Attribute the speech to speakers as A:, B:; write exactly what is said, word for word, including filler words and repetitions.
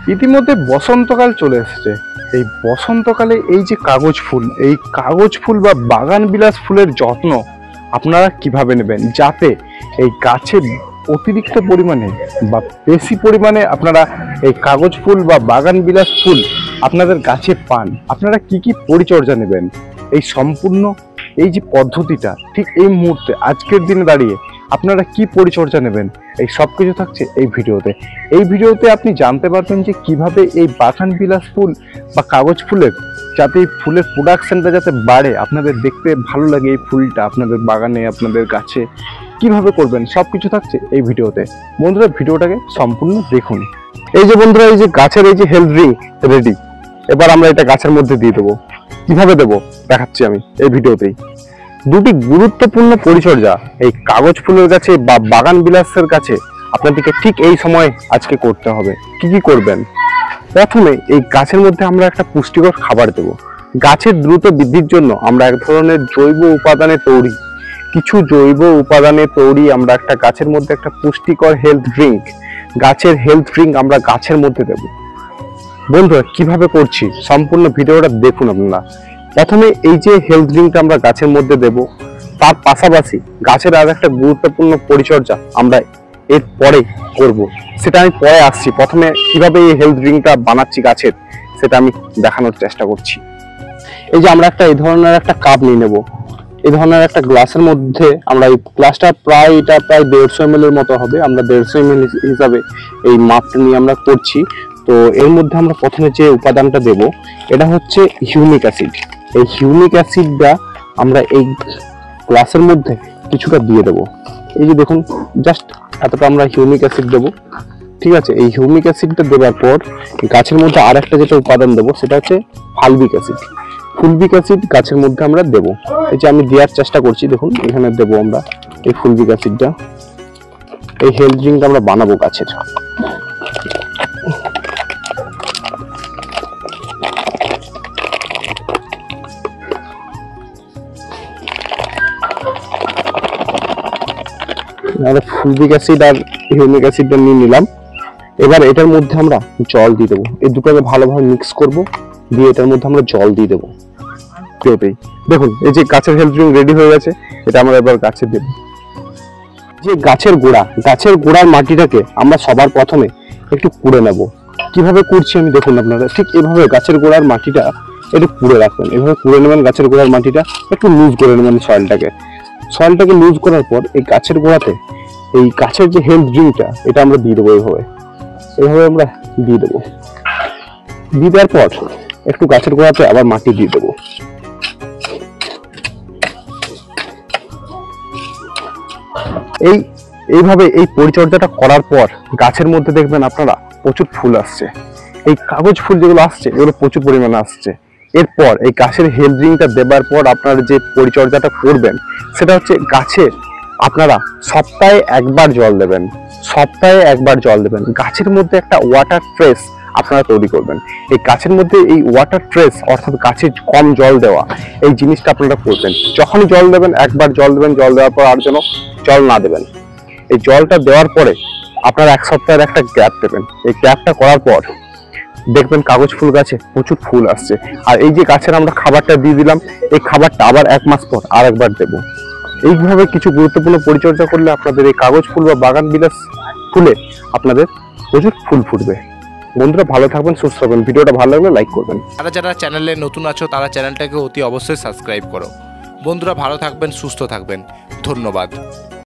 A: ইতিমধ্যে বসন্তকাল চলে এসেছে। এই বসন্তকালে এই যে কাগজ ফুল, এই কাগজ ফুল বা বাগান বিলাস ফুলের যত্ন আপনারা কিভাবে নেবেন যাতে এই গাছে অতিরিক্ত পরিমাণে বা বেশি পরিমাণে আপনারা এই কাগজ ফুল বা বাগান বিলাস ফুল আপনাদের গাছে পান। আপনারা কি কি পরিচর্যা নেবেন, এই সম্পূর্ণ এই যে পদ্ধতিটা ঠিক এই মুহূর্তে আজকের দিনে দাঁড়িয়ে আপনারা কি পরিচর্যা নেবেন, এই সব কিছু থাকছে এই ভিডিওতে। এই ভিডিওতে আপনি জানতে পারবেন যে কিভাবে এই বাগান বিলাস ফুল বা কাগজ ফুলের যাতে এই ফুলের প্রোডাকশনটা যাতে বাড়ে, আপনাদের দেখতে ভালো লাগে এই ফুলটা আপনাদের বাগানে আপনাদের গাছে কিভাবে করবেন, সব কিছু থাকছে এই ভিডিওতে। বন্ধুরা ভিডিওটাকে সম্পূর্ণ দেখুন। এই যে বন্ধুরা এই যে গাছের এই যে হেলথ ড্রিঙ্ক রেডি। এবার আমরা এটা গাছের মধ্যে দিয়ে দেবো। কিভাবে দেবো দেখাচ্ছি আমি এই ভিডিওতেই। দুটি গুরুত্বপূর্ণ পরিচর্যা এই কাগজ ফুলের গাছে বা বাগান বিলাসের কাছে আপনাদেরকে ঠিক এই সময় আজকে করতে হবে। কি কি করবেন? প্রথমে এই গাছের মধ্যে আমরা একটা পুষ্টিকর খাবার দেব। গাছের দ্রুত বৃদ্ধির জন্য আমরা এক ধরনের জৈব উপাদানে তৈরি কিছু জৈব উপাদানে তৈরি আমরা একটা গাছের মধ্যে একটা পুষ্টিকর হেলথ ড্রিঙ্ক গাছের হেলথ ড্রিঙ্ক আমরা গাছের মধ্যে দেব। বন্ধুরা কিভাবে করছি সম্পূর্ণ ভিডিওটা দেখুন আপনারা। প্রথমে এই যে হেলথ ড্রিঙ্কটা আমরা গাছের মধ্যে দেব, তার পাশাপাশি গাছের আর একটা গুরুত্বপূর্ণ পরিচর্যা আমরা এর পরে করব, সেটা আমি পরে আসছি। প্রথমে কিভাবে এই হেলথ ড্রিঙ্কটা বানাচ্ছি গাছের সেটা আমি দেখানোর চেষ্টা করছি। এই যে আমরা একটা এই ধরনের একটা কাপ নিয়ে নেব। এই ধরনের একটা গ্লাসের মধ্যে আমরা এই গ্লাসটা প্রায় এটা প্রায় দেড়শো এম এল এর মতো হবে। আমরা দেড়শো এম এল হিসাবে এই মাপটা নিয়ে আমরা করছি। তো এর মধ্যে আমরা প্রথমে যে উপাদানটা দেব এটা হচ্ছে হিউমিক অ্যাসিড। এই হিউমিক অ্যাসিডটা আমরা এই গ্লাসের মধ্যে কিছুটা দিয়ে দেব। এই যে দেখুন জাস্ট এতটা আমরা হিউমিক অ্যাসিড দেবো, ঠিক আছে। এই হিউমিক অ্যাসিডটা দেওয়ার পর গাছের মধ্যে আর একটা যেটা উপাদান দেবো সেটা হচ্ছে ফালবিক অ্যাসিড। ফুলবিক অ্যাসিড গাছের মধ্যে আমরা দেব। এই যে আমি দেওয়ার চেষ্টা করছি, দেখুন এখানে দেবো আমরা এই ফুলবিক অ্যাসিডটা। এই হেলথ ড্রিঙ্কটা আমরা বানাবো গাছের। আমরা ফুলবিক অ্যাসিড আর হিউমিক অ্যাসিডটা নিয়ে নিলাম। এবার এটার মধ্যে আমরা জল দিয়ে দেবো। এই দুটোকে ভালোভাবে মিক্স করব, দিয়ে এটার মধ্যে আমরা জল দিয়ে দেবো। দেখুন এই যে গাছের হেলথ ড্রিঙ্ক রেডি হয়ে গেছে। এটা আমরা এবার গাছে দেব। যে গাছের গোড়া গাছের গোড়ার মাটিটাকে আমরা সবার প্রথমে একটু কুড়ে নেব। কিভাবে কুড়ছি আমি দেখুন আপনারা। ঠিক এভাবে গাছের গোড়ার মাটিটা একটু কুড়ে রাখবেন। এভাবে কুড়ে নেবেন গাছের গোড়ার মাটিটা, একটু লুজ করে নেবেন সয়েলটাকে। সয়েলটাকে লুজ করার পর এই গাছের গোড়াতে এই গাছের যে হেলথ ড্রিঙ্কটা এটা আমরা দিয়ে দেবো। এইভাবে এইভাবে আমরা দিয়ে দেবো। দিয়ে দেওয়ার পর একটু গাছের গোড়াতে আবার মাটি দিয়ে দেবো। এই এইভাবে এই পরিচর্যাটা করার পর গাছের মধ্যে দেখবেন আপনারা প্রচুর ফুল আসছে। এই কাগজ ফুল যেগুলো আসছে এগুলো প্রচুর পরিমাণে আসছে। এরপর এই গাছের হেলথ ড্রিঙ্কটা দেবার পর আপনারা যে পরিচর্যাটা করবেন সেটা হচ্ছে গাছে আপনারা সপ্তাহে একবার জল দেবেন। সপ্তাহে একবার জল দেবেন। গাছের মধ্যে একটা ওয়াটার ট্রেস আপনারা তৈরি করবেন। এই গাছের মধ্যে এই ওয়াটার ট্রেস অর্থাৎ গাছে কম জল দেওয়া এই জিনিসটা আপনারা করবেন। যখনই জল দেবেন একবার জল দেবেন, জল দেওয়ার পর আর যেন জল না দেবেন। এই জলটা দেওয়ার পরে আপনারা এক সপ্তাহের একটা গ্যাপ দেবেন। এই গ্যাপটা করার পর দেখবেন কাগজ ফুল গাছে প্রচুর ফুল আসছে। আর এই যে গাছের আমরা খাবারটা দিয়ে দিলাম, এই খাবারটা আবার এক মাস পর আর একবার দেবো। এইভাবে কিছু গুরুত্বপূর্ণ পরিচর্যা করলে আপনাদের এই কাগজ ফুল বা বাগান বিলাস ফুলে আপনাদের প্রচুর ফুল ফুটবে। বন্ধুরা ভালো থাকবেন, সুস্থ থাকবেন। ভিডিওটা ভালো লাগলে লাইক করবেন।
B: যারা যারা চ্যানেলে নতুন আছো তারা চ্যানেলটাকে অতি অবশ্যই সাবস্ক্রাইব করো। বন্ধুরা ভালো থাকবেন, সুস্থ থাকবেন। ধন্যবাদ।